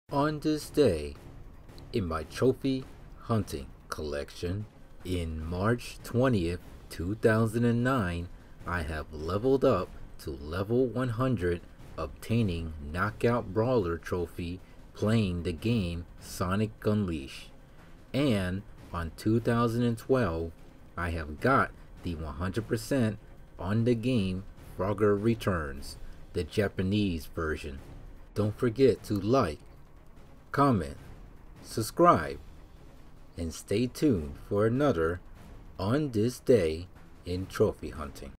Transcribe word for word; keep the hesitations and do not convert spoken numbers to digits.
On this day, in my trophy hunting collection, in March twentieth, two thousand nine, I have leveled up to level one hundred, obtaining Knockout Brawler trophy playing the game Sonic Unleashed. And on two thousand twelve, I have got the one hundred percent on the game Frogger Returns, the Japanese version. Don't forget to like, comment, subscribe, and stay tuned for another On This Day in Trophy Hunting.